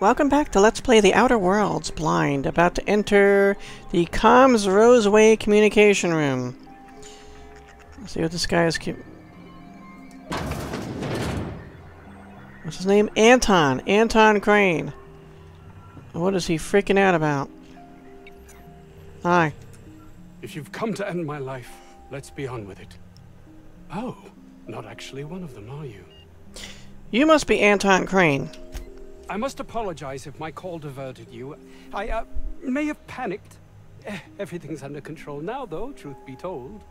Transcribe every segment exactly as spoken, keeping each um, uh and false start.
Welcome back to Let's Play The Outer Worlds Blind. About to enter the Comms Roseway communication room. Let's see what this guy is. What's his name? Anton. Anton Crane. What is he freaking out about? Hi. If you've come to end my life, let's be on with it. Oh, not actually one of them, are you? You must be Anton Crane. I must apologize if my call diverted you. I, uh, may have panicked. Eh, everything's under control now, though, truth be told.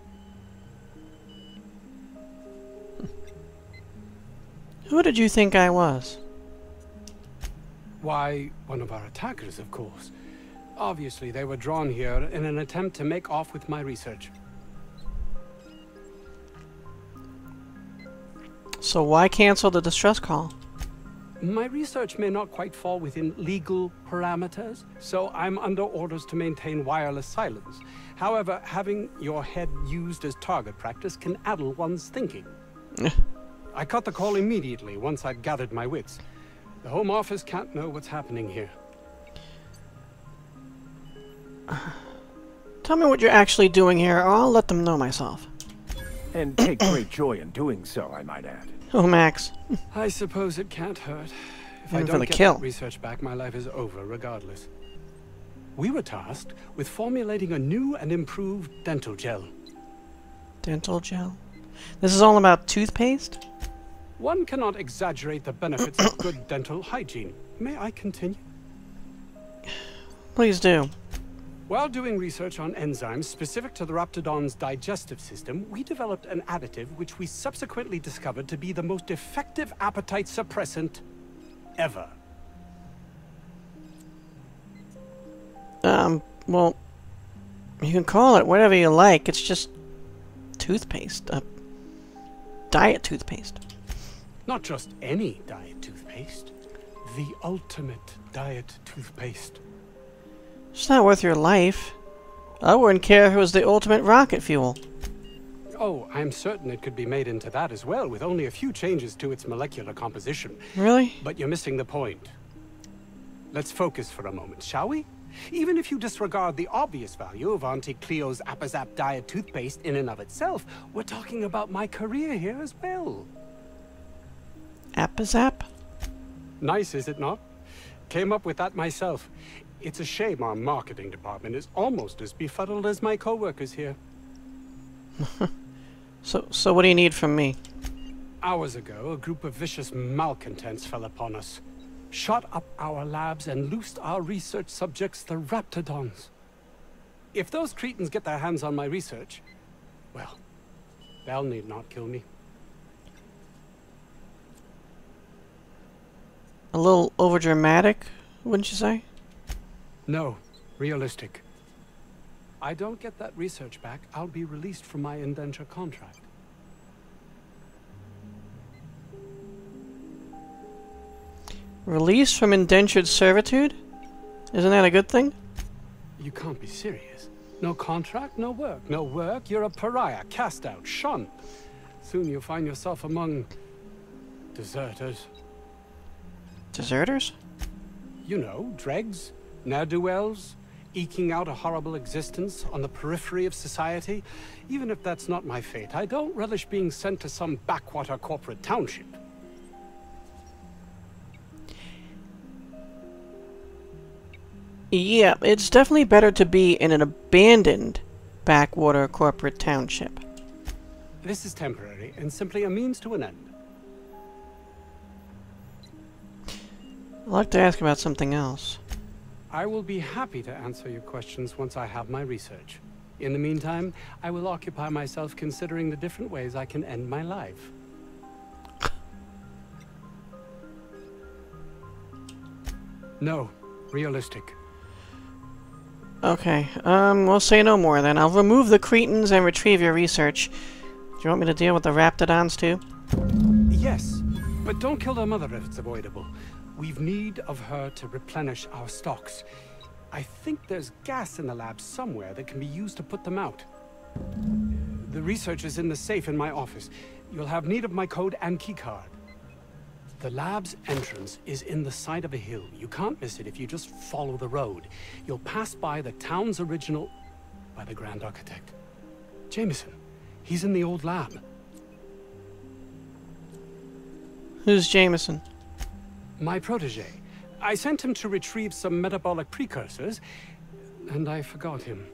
Who did you think I was? Why, one of our attackers, of course. Obviously, they were drawn here in an attempt to make off with my research. So why cancel the distress call? My research may not quite fall within legal parameters, so I'm under orders to maintain wireless silence. However, having your head used as target practice can addle one's thinking. I cut the call immediately once I'd gathered my wits. The Home Office can't know what's happening here. Tell me what you're actually doing here, or I'll let them know myself. And take great joy in doing so, I might add. Oh, Max. I suppose it can't hurt. If I Even for don't the get kill. that research back, my life is over regardless. We were tasked with formulating a new and improved dental gel. Dental gel? This is all about toothpaste? One cannot exaggerate the benefits of good dental hygiene. May I continue? Please do. While doing research on enzymes specific to the Raptidon's digestive system, we developed an additive which we subsequently discovered to be the most effective appetite suppressant ever. Um, well, you can call it whatever you like. It's just toothpaste. Uh, diet toothpaste. Not just any diet toothpaste. The ultimate diet toothpaste. It's not worth your life. I wouldn't care if it was the ultimate rocket fuel. Oh, I'm certain it could be made into that as well, with only a few changes to its molecular composition. Really? But you're missing the point. Let's focus for a moment, shall we? Even if you disregard the obvious value of Auntie Cleo's Appazap diet toothpaste in and of itself, we're talking about my career here as well. Appazap? Nice, is it not? Came up with that myself. It's a shame our marketing department is almost as befuddled as my co-workers here. so, so what do you need from me? Hours ago, a group of vicious malcontents fell upon us, shot up our labs and loosed our research subjects, the Raptidons. If those cretins get their hands on my research, well, they'll need not kill me. A little overdramatic, wouldn't you say? No, realistic. I don't get that research back, I'll be released from my indenture contract. Released from indentured servitude? Isn't that a good thing? You can't be serious. No contract, no work. No work, you're a pariah, cast out, shunned. Soon you'll find yourself among deserters. Deserters? You know, dregs, ne'er-do-wells, eking out a horrible existence on the periphery of society. Even if that's not my fate, I don't relish being sent to some backwater corporate township. Yeah, it's definitely better to be in an abandoned backwater corporate township. This is temporary and simply a means to an end. I'd like to ask about something else. I will be happy to answer your questions once I have my research. In the meantime, I will occupy myself considering the different ways I can end my life. No, realistic. Okay, um, we'll say no more then. I'll remove the cretins and retrieve your research. Do you want me to deal with the Raptidons too? Yes, but don't kill their mother if it's avoidable. We've need of her to replenish our stocks. I think there's gas in the lab somewhere that can be used to put them out. The research is in the safe in my office. You'll have need of my code and keycard. The lab's entrance is in the side of a hill. You can't miss it if you just follow the road. You'll pass by the town's original... by the Grand Architect. Jameson. He's in the old lab. Who's Jameson? My protege. I sent him to retrieve some metabolic precursors, and I forgot him.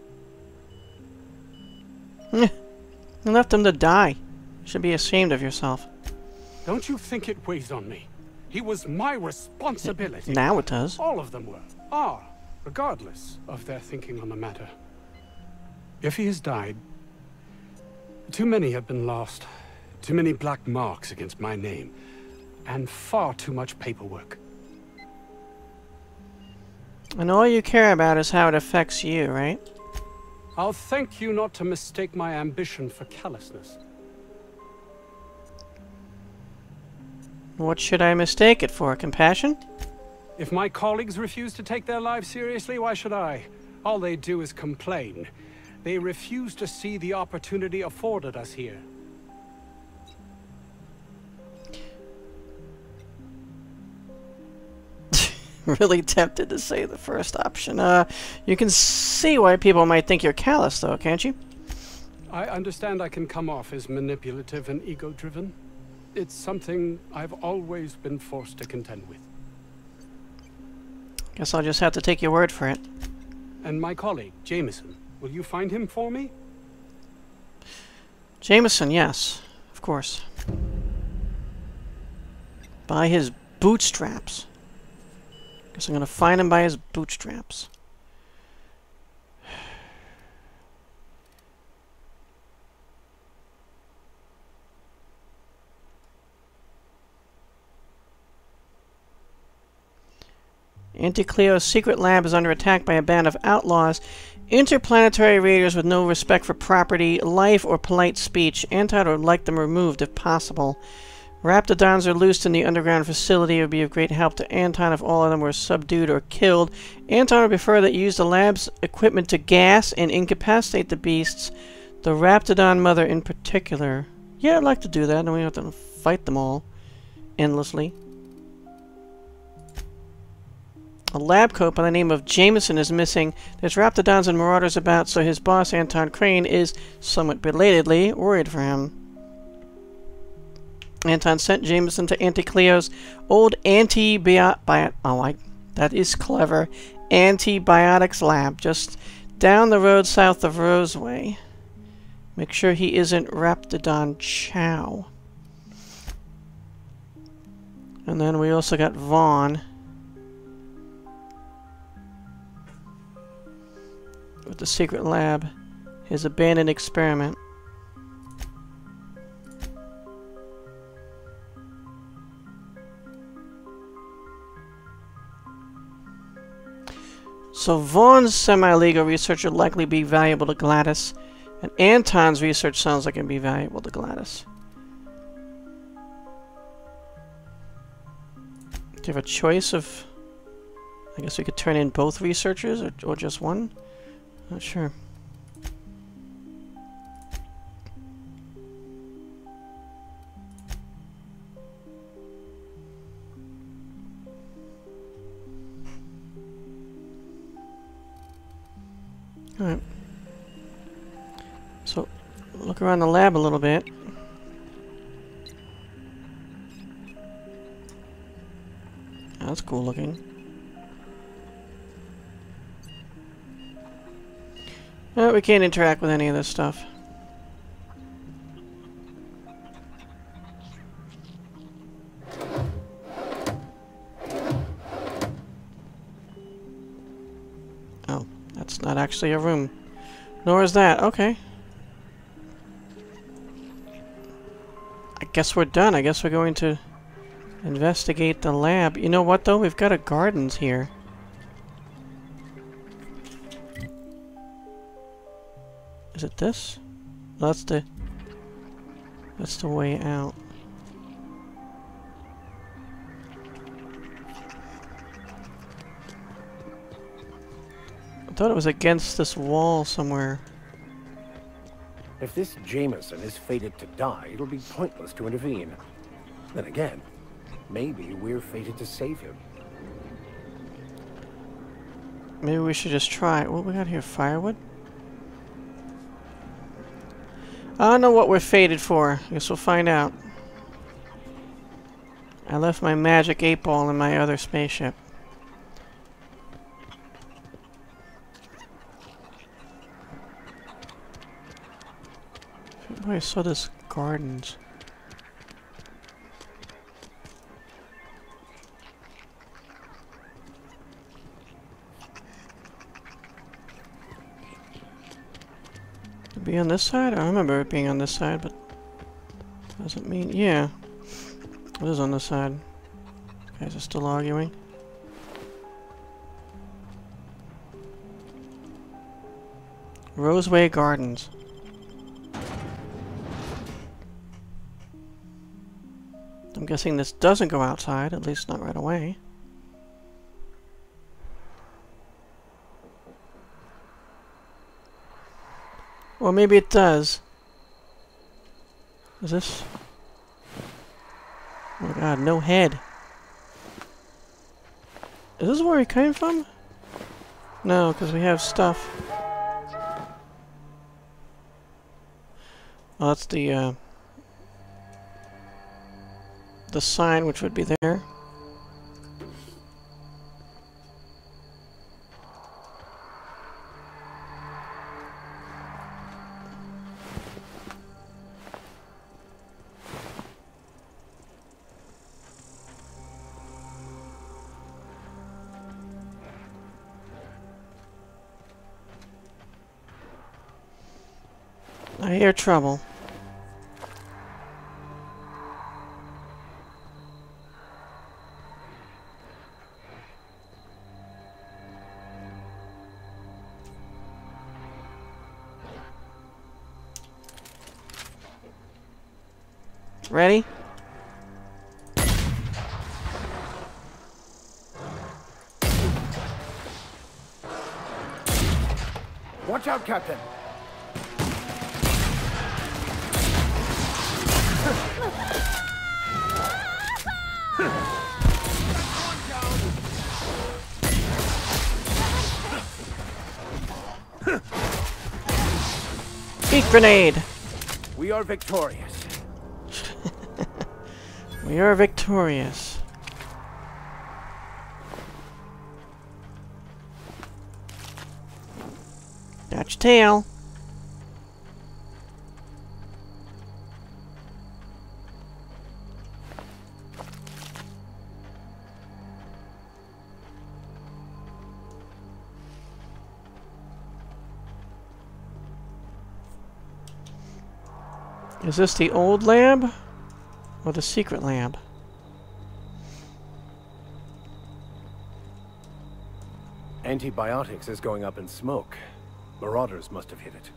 You left him to die. You should be ashamed of yourself. Don't you think it weighs on me? He was my responsibility. Now it does. All of them were. Are, regardless of their thinking on the matter. If he has died, too many have been lost. Too many black marks against my name. And far too much paperwork. And all you care about is how it affects you, right? I'll thank you not to mistake my ambition for callousness. What should I mistake it for? Compassion? If my colleagues refuse to take their lives seriously, why should I? All they do is complain. They refuse to see the opportunity afforded us here. Really tempted to say the first option. Uh, you can see why people might think you're callous, though, can't you? I understand I can come off as manipulative and ego-driven. It's something I've always been forced to contend with. Guess I'll just have to take your word for it. And my colleague, Jameson, will you find him for me? Jameson, yes. Of course. By his bootstraps. Guess I'm gonna find him by his bootstraps. Anti-Cleo's secret lab is under attack by a band of outlaws, interplanetary raiders with no respect for property, life, or polite speech. Anton would like them removed if possible. Raptidons are loosed in the underground facility. It would be of great help to Anton if all of them were subdued or killed. Anton would prefer that you use the lab's equipment to gas and incapacitate the beasts, the Raptidon mother in particular. Yeah, I'd like to do that, and we have to fight them all endlessly. A lab coat by the name of Jameson is missing. There's Raptidons and Marauders about, so his boss, Anton Crane, is, somewhat belatedly, worried for him. Anton sent Jameson to Anti-Cleo's old Auntie-Biotics... Oh, I... That is clever. Auntie-Biotics Lab, just down the road south of Roseway. Make sure he isn't Raptidon Chow. And then we also got Vaughn. With the secret lab, his abandoned experiment. So Vaughn's semi-legal research would likely be valuable to Gladys, and Anton's research sounds like it'd be valuable to Gladys. Do you have a choice of... I guess we could turn in both researchers, or, or just one? Not sure. Alright. So, look around the lab a little bit. That's cool looking. No, we can't interact with any of this stuff. Oh, that's not actually a room. Nor is that. Okay. I guess we're done. I guess we're going to investigate the lab. You know what, though? We've got a gardens here. Is it this? No, that's the... That's the way out. I thought it was against this wall somewhere. If this Jameson is fated to die, it'll be pointless to intervene. Then again, Maybe we're fated to save him. Maybe we should just try. What we got here? Firewood? I don't know what we're fated for. I guess we'll find out. I left my magic eight ball in my other spaceship. I saw this gardens. To be on this side? I remember it being on this side, but doesn't mean yeah. It is on this side. You guys are still arguing. Roseway Gardens. I'm guessing this doesn't go outside, at least not right away. Or maybe it does. Is this? Oh my god, no head. Is this where he came from? No, because we have stuff. Oh, that's the, uh... the sign which would be there. I hear trouble. Ready? Watch out, Captain! Heat grenade! We are victorious. We are victorious. Got your tail. Is this the old lab? Or the secret lab? Auntie-Biotics is going up in smoke. Marauders must have hit it.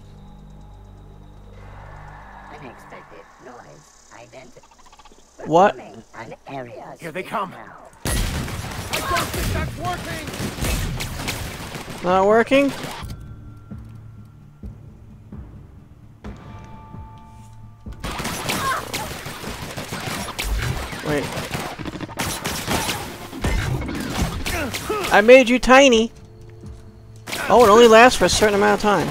Unexpected noise identified. What? An area Here they come. now. I don't think that's working! Not working? Wait. I made you tiny. Oh, it only lasts for a certain amount of time.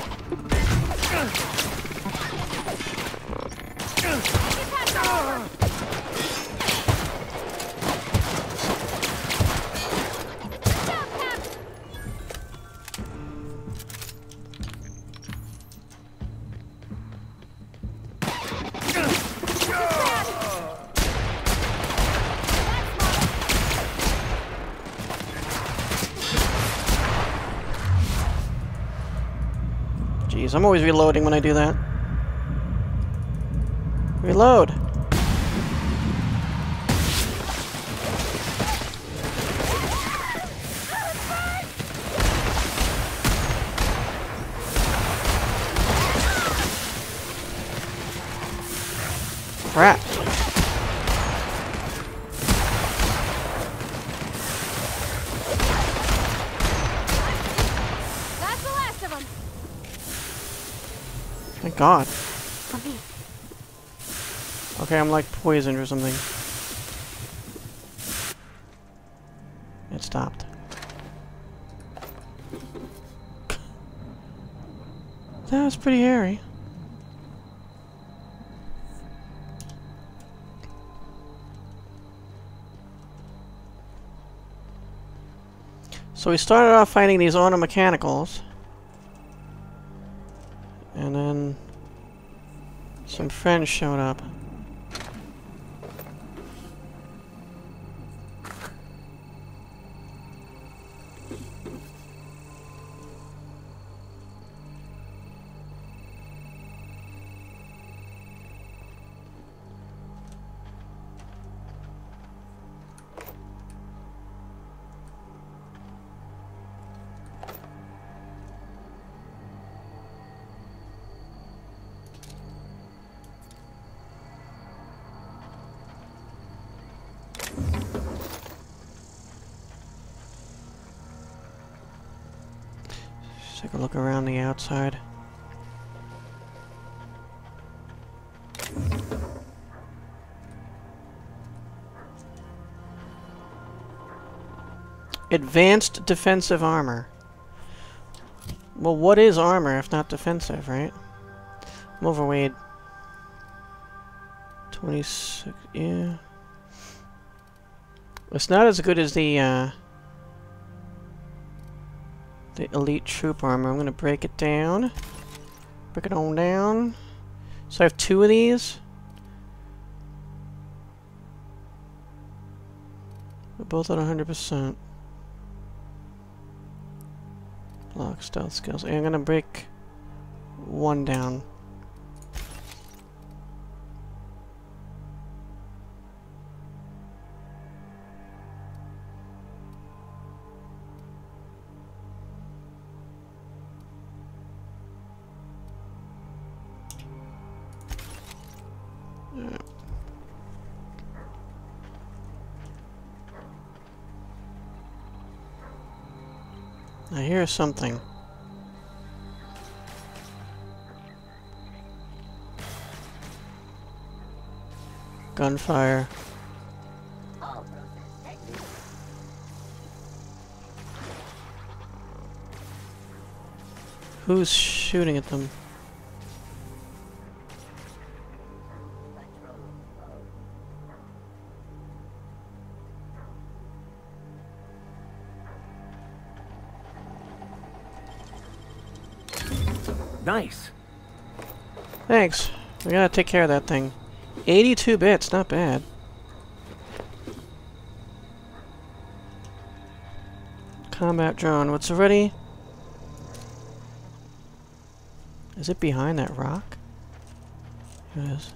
Jeez, I'm always reloading when I do that. Reload! Crap! That's the last of them. Thank God. Okay, I'm like poisoned or something. it stopped. That was pretty hairy. So we started off fighting these automechanicals. And then some friends showed up. Take a look around the outside. Advanced defensive armor. Well, what is armor if not defensive, right? I'm overweight. twenty-six, yeah. It's not as good as the, uh... the elite troop armor. I'm gonna break it down. Break it on down. So I have two of these. They're both at one hundred percent. Block, stealth skills. And I'm gonna break one down. I hear something. Gunfire. All process exit. Who's shooting at them? Control mode. Nice. Thanks. We gotta take care of that thing. eighty-two bits, not bad. Combat drone. What's already? Is it behind that rock? It is.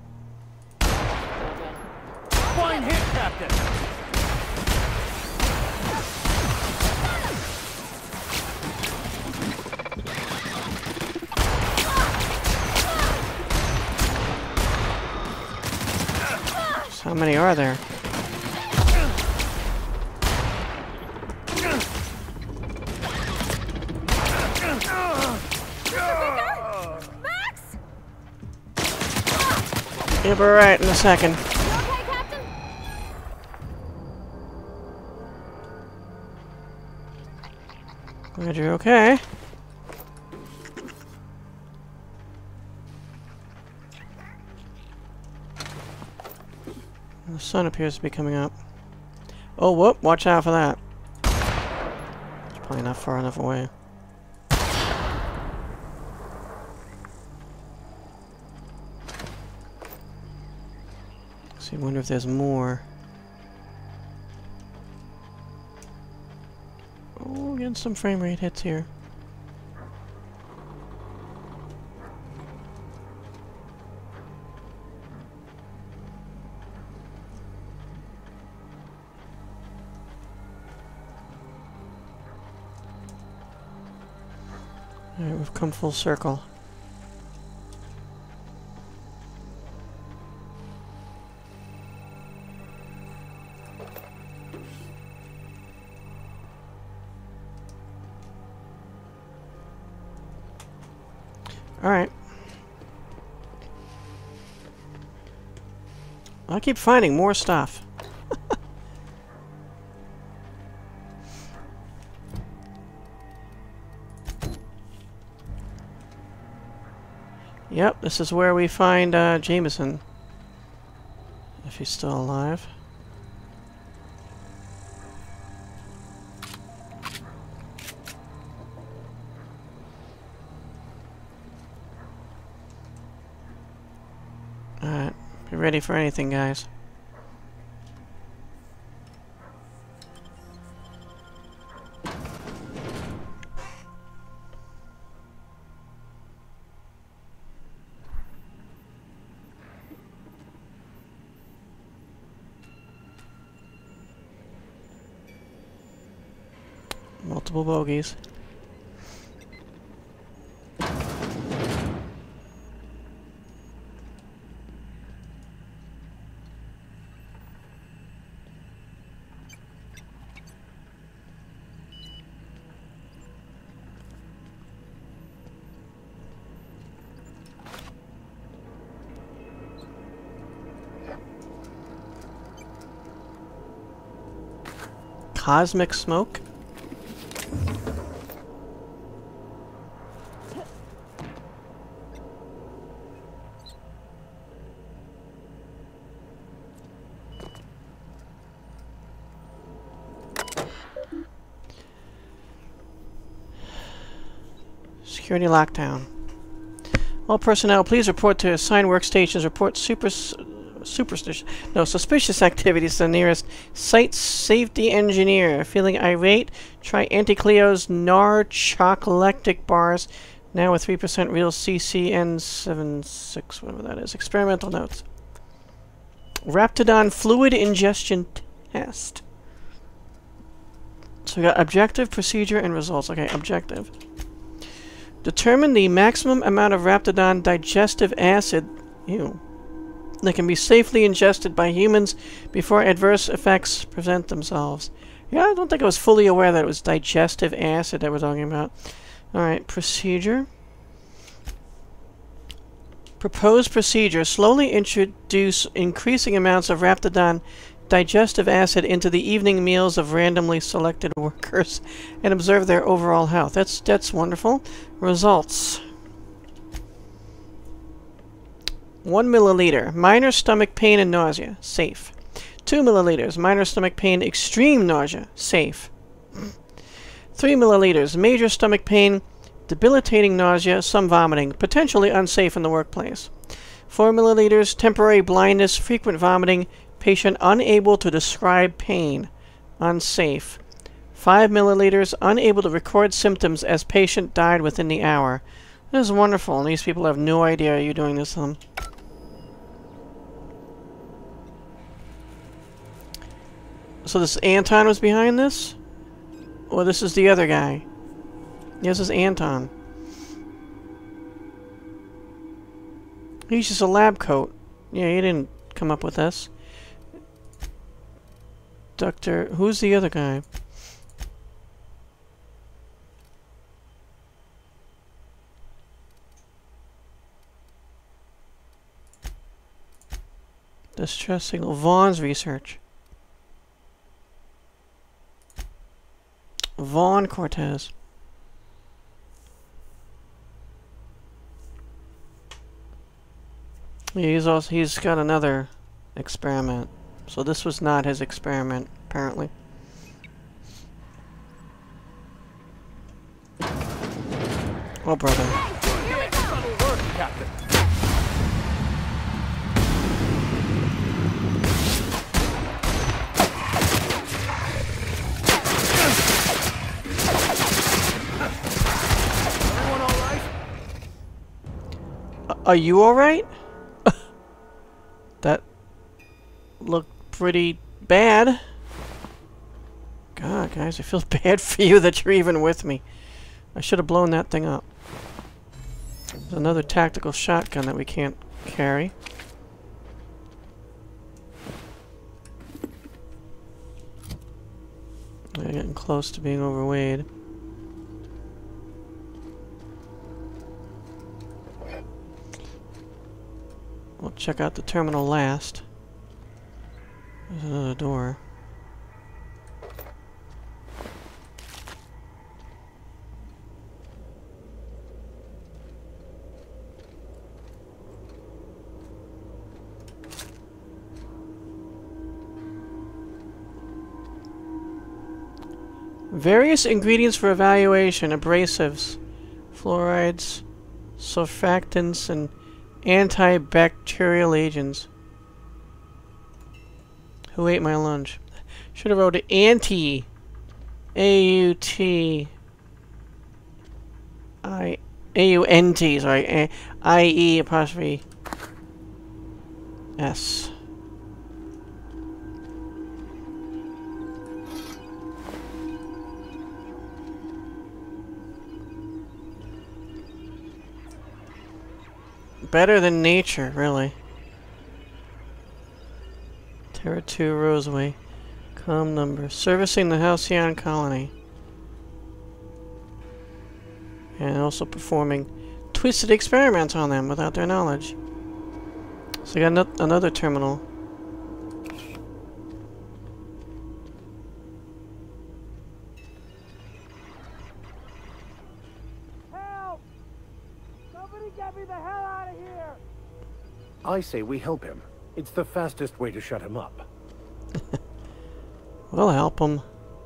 Fine hit, Captain. How many are there? Max! You'll be right in a second. You okay, Captain? Glad you're okay. The sun appears to be coming up. Oh, whoop! Watch out for that. It's probably not far enough away. See, wonder if there's more. Oh, getting some frame rate hits here. Alright, we've come full circle. Alright. I keep finding more stuff. Yep, this is where we find uh, Jameson. If he's still alive. Alright, be ready for anything, guys. Multiple bogeys. Cosmic smoke? Security lockdown. All personnel, please report to assigned workstations. Report super, superstitious, no, suspicious activities to the nearest site safety engineer. Feeling irate? Try Anti-Cleo's Narcoleptic bars, now with three percent real C C N seventy-six, whatever that is. Experimental notes. Raptidon fluid ingestion test. So we got objective, procedure, and results. Okay, objective. Determine the maximum amount of Raptidon digestive acid, ew, that can be safely ingested by humans before adverse effects present themselves. Yeah, I don't think I was fully aware that it was digestive acid that we're talking about. Alright, procedure. Proposed procedure. Slowly introduce increasing amounts of Raptidon digestive acid into the evening meals of randomly selected workers and observe their overall health. That's that's wonderful. Results. One milliliter, minor stomach pain and nausea, safe. Two milliliters, minor stomach pain, extreme nausea, safe. Three milliliters, major stomach pain, debilitating nausea, some vomiting, potentially unsafe in the workplace. Four milliliters, temporary blindness, frequent vomiting, patient unable to describe pain, unsafe. Five milliliters, unable to record symptoms as patient died within the hour. This is wonderful, and these people have no idea you're doing this to them. So this Anton was behind this? Or this is the other guy? This is Anton. He's just a lab coat. Yeah, he didn't come up with this. Doctor, who's the other guy? Distress signal. Vaughn's research. Vaughn Cortez. Yeah, he's also he's got another experiment. So this was not his experiment, apparently. Oh, brother. Everyone all right? Uh, are you all right? That looked pretty bad. God, guys, I feel bad for you that you're even with me. I should have blown that thing up. There's another tactical shotgun that we can't carry. We're getting close to being overweighted. We'll check out the terminal last. There's another door. Various ingredients for evaluation. Abrasives, fluorides, surfactants, and antibacterial agents. Who ate my lunch? Should have wrote anti. A U T. I. A U N T, sorry. I E apostrophe S. Better than nature, really. Terra two Roseway. Com number. Servicing the Halcyon colony. And also performing twisted experiments on them without their knowledge. So I got no another terminal. Help! Somebody get me the hell out of here! I say we help him. It's the fastest way to shut him up. We'll help him.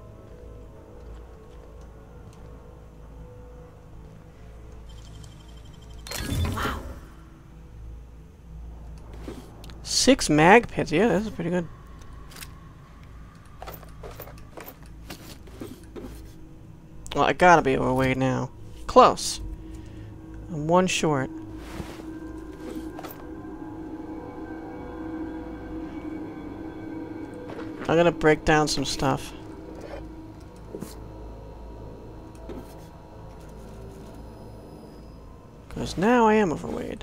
Wow. Six mag pits. Yeah, that's pretty good. Well, I gotta be overweight now. Close. I'm one short. I'm gonna break down some stuff. Because now I am overweight.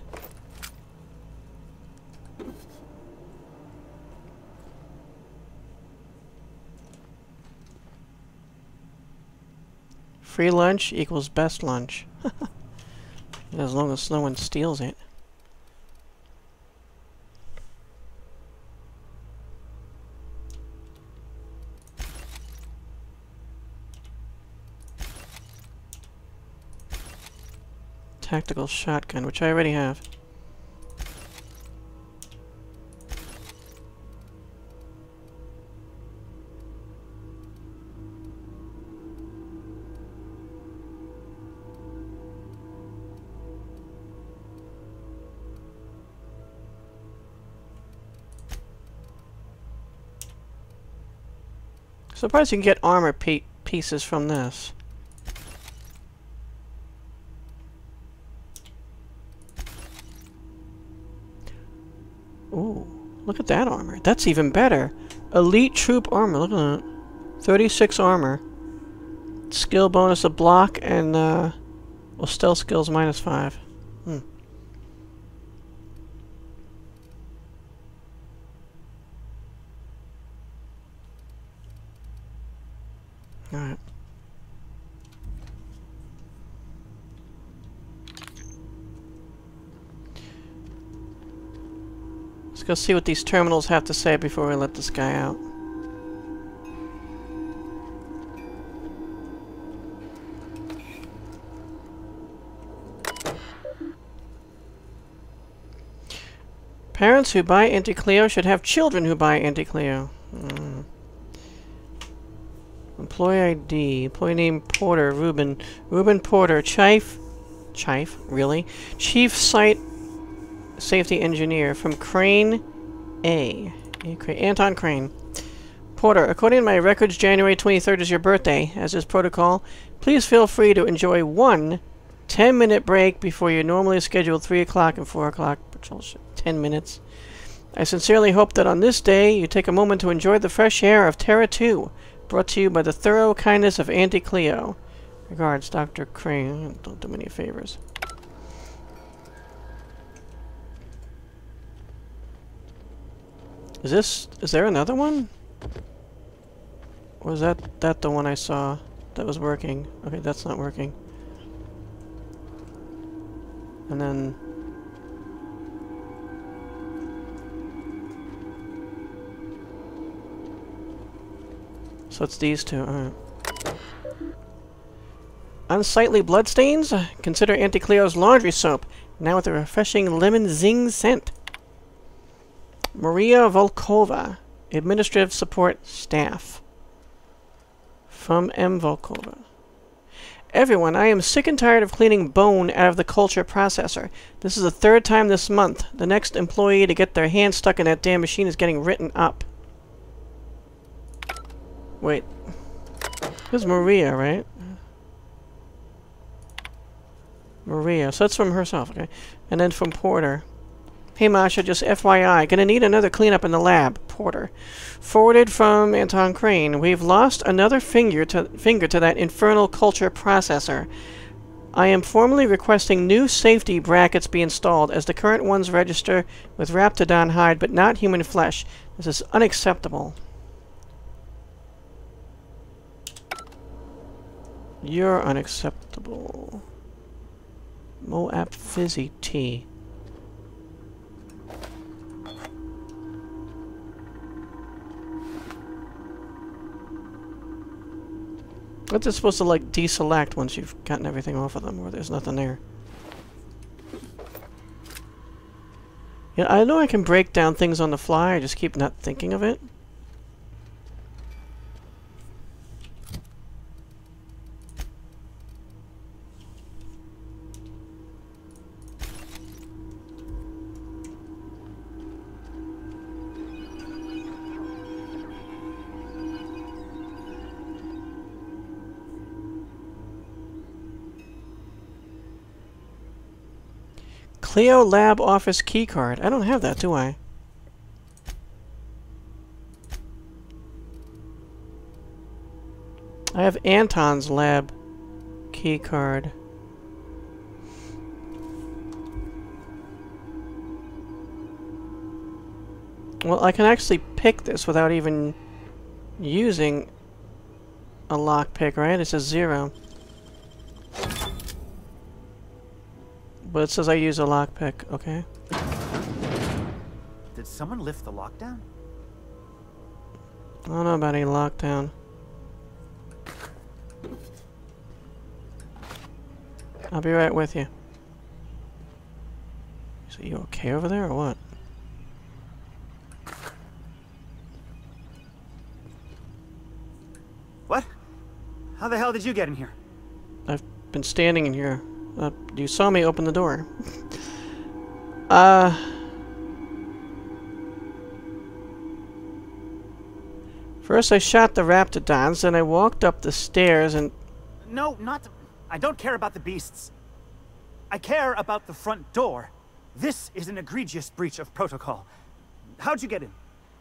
Free lunch equals best lunch. As long as no one steals it. Tactical shotgun, which I already have. Surprised you can get armor pe pieces from this. Ooh, look at that armor. That's even better. Elite troop armor. Look at that. thirty-six armor. Skill bonus of block and, uh, well, stealth skills minus five. Hmm. Alright. Let's go see what these terminals have to say before we let this guy out. Parents who buy Anti-Cleo should have children who buy Anti-Cleo. Mm. Employee I D. Employee name Porter. Ruben. Ruben Porter. Chief. Chief? Really? Chief Site Safety Engineer from Crane A. Anton Crane. Porter, according to my records, January twenty-third is your birthday. As is protocol, please feel free to enjoy one ten minute break before your normally scheduled three o'clock and four o'clock patrol shift. ten minutes. I sincerely hope that on this day you take a moment to enjoy the fresh air of Terra two, brought to you by the thorough kindness of Anti-Cleo. Regards, Doctor Crane. Don't do me any favors. Is this... is there another one? Or is that, that the one I saw that was working? Okay, that's not working. And then... so it's these two. Alright. Unsightly bloodstains? Consider Anti-Cleo's laundry soap, now with a refreshing lemon zing scent. Maria Volkova, Administrative Support Staff. From M. Volkova. Everyone, I am sick and tired of cleaning bone out of the culture processor. This is the third time this month. The next employee to get their hand stuck in that damn machine is getting written up. Wait. This is Maria, right? Maria. So that's from herself, okay. And then from Porter. Hey Masha, just F Y I, gonna need another cleanup in the lab. Porter. Forwarded from Anton Crane. We've lost another finger to finger to that infernal culture processor. I am formally requesting new safety brackets be installed, as the current ones register with Raptodon hide, but not human flesh. This is unacceptable. You're unacceptable. Moab Fizzy Tea. What's it supposed to, like, deselect once you've gotten everything off of them, or there's nothing there? Yeah, I know I can break down things on the fly, I just keep not thinking of it. Cleo Lab Office keycard. I don't have that, do I? I have Anton's lab keycard. Well, I can actually pick this without even using a lockpick, right? It says zero. But it says I use a lockpick, okay. Did someone lift the lockdown? I don't know about any lockdown. I'll be right with you. So you okay over there or what? What? How the hell did you get in here? I've been standing in here. Uh, you saw me open the door. uh... First I shot the Raptodons, then I walked up the stairs and... No, not... I don't care about the beasts. I care about the front door. This is an egregious breach of protocol. How'd you get in?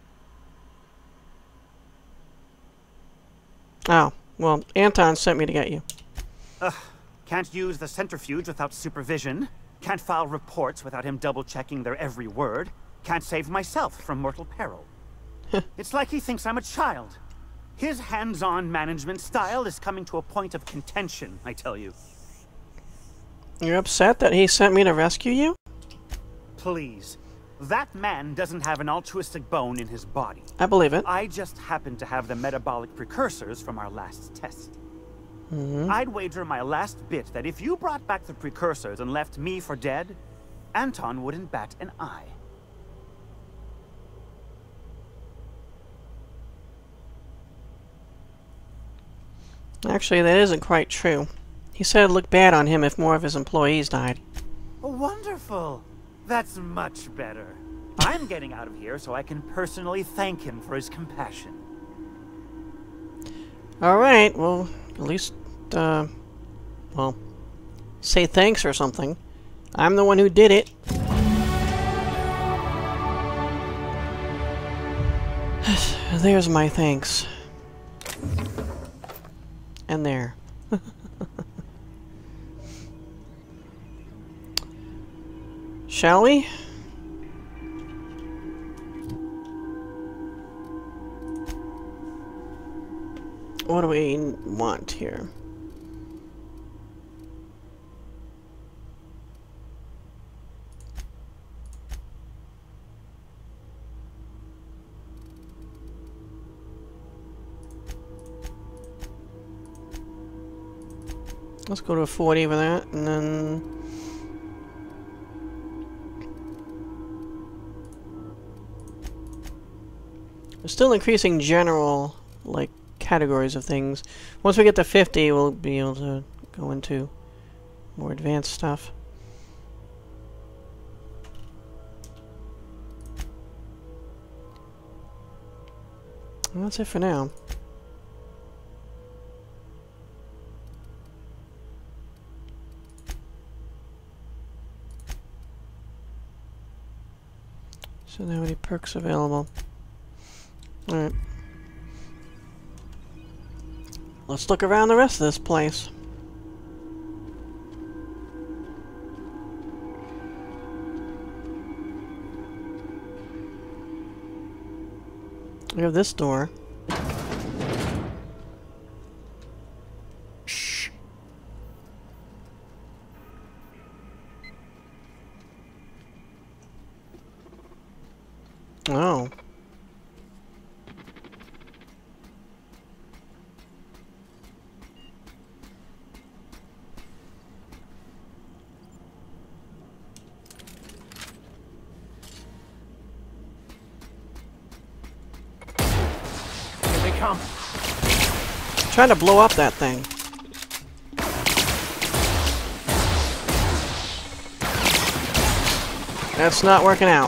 Oh, well, Anton sent me to get you. Ugh. Can't use the centrifuge without supervision. Can't file reports without him double-checking their every word. Can't save myself from mortal peril. It's like he thinks I'm a child. His hands-on management style is coming to a point of contention, I tell you. You're upset that he sent me to rescue you? Please. That man doesn't have an altruistic bone in his body. I believe it. I just happen to have the metabolic precursors from our last test. Mm-hmm. I'd wager my last bit that if you brought back the precursors and left me for dead, Anton wouldn't bat an eye. Actually, that isn't quite true. He said it'd look bad on him if more of his employees died. Oh, wonderful! That's much better. I'm getting out of here so I can personally thank him for his compassion. Alright, well, at least, uh, well, say thanks or something. I'm the one who did it. There's my thanks. And there. Shall we? What do we want here? Let's go to a forty for that, and then... We're still increasing general, like, categories of things. Once we get to fifty, we'll be able to go into more advanced stuff. And that's it for now. So now any perks available? Alright. Let's look around the rest of this place. We have this door. Shh. Oh. Here they come. Trying to blow up that thing. That's not working out.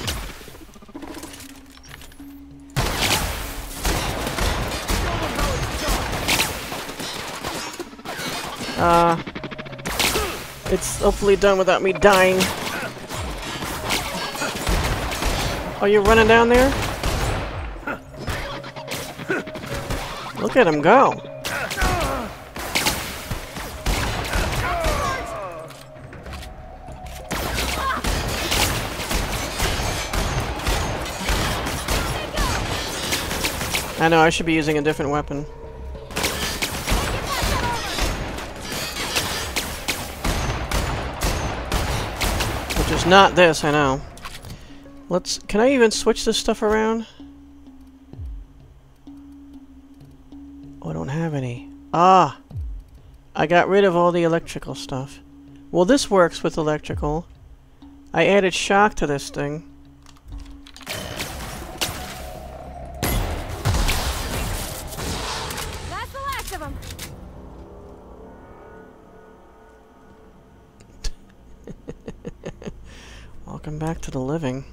Uh, it's hopefully done without me dying. Oh, you're running down there? Look at him go. I know, I should be using a different weapon. Which is not this, I know. Let's... Can I even switch this stuff around? Oh, I don't have any. Ah! I got rid of all the electrical stuff. Well, this works with electrical. I added shock to this thing. That's the last of them. Welcome back to the living.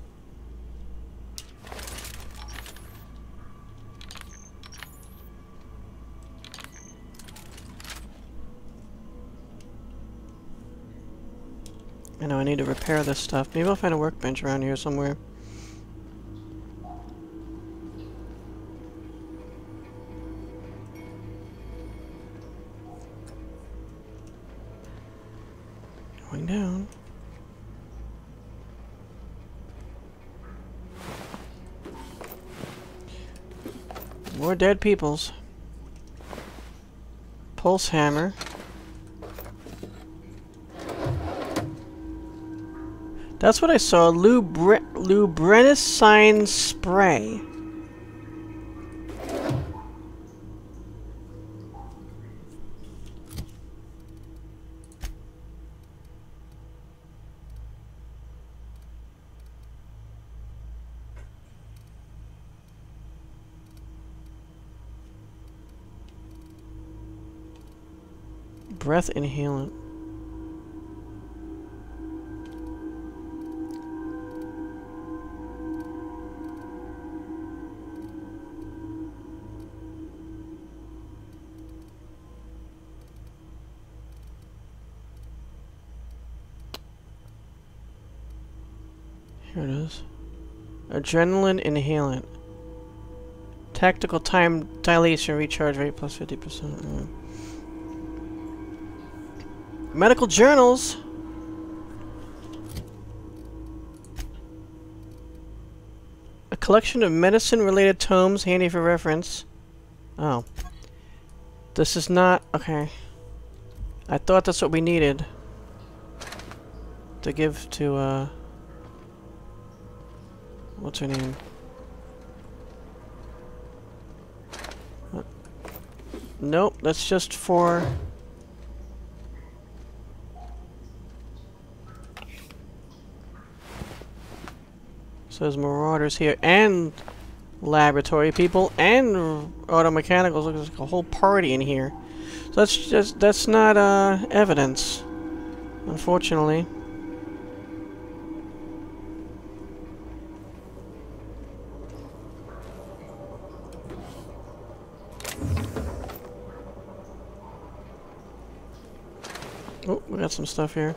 I know I need to repair this stuff. Maybe I'll find a workbench around here somewhere. Going down. More dead peoples. Pulse hammer. That's what I saw. Lubre Lubrinicine spray. Breath inhalant. Here it is. Adrenaline inhalant. Tactical time dilation recharge rate plus fifty percent. Uh. Medical journals. A collection of medicine-related tomes handy for reference. Oh. This is not... Okay. I thought that's what we needed. To give to, uh... what's her name? What? Nope, that's just for... So there's marauders here, and laboratory people and auto mechanicals. Looks like a whole party in here. So that's just that's not uh, evidence, unfortunately. Oh, we got some stuff here.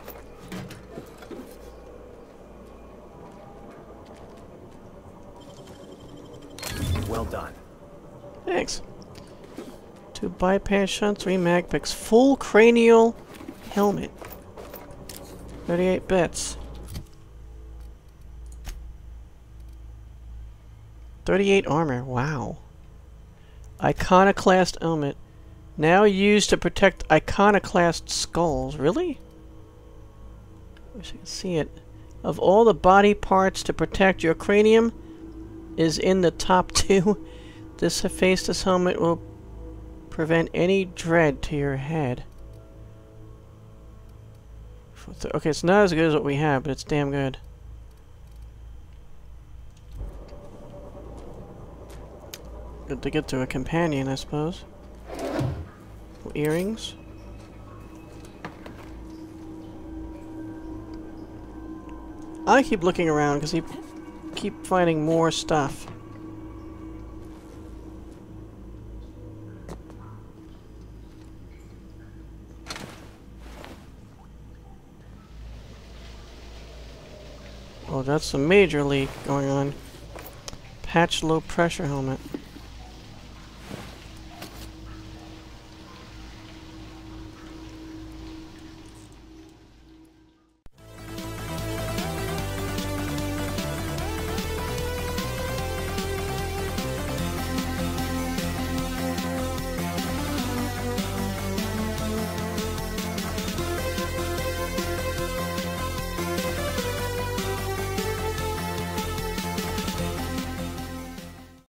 Well done. Thanks. Two bypass shunts, three mag picks, full cranial helmet. thirty-eight bits. thirty-eight armor, wow. Iconoclast helmet. Now used to protect iconoclast skulls. Really? Wish I could see it. Of all the body parts to protect your cranium is in the top two. This Hephaestus helmet will prevent any dread to your head. Okay, it's not as good as what we have, but it's damn good. Good to get to a companion, I suppose. Earrings. I keep looking around because he keep finding more stuff. Oh, that's a major leak going on. Patch low pressure helmet.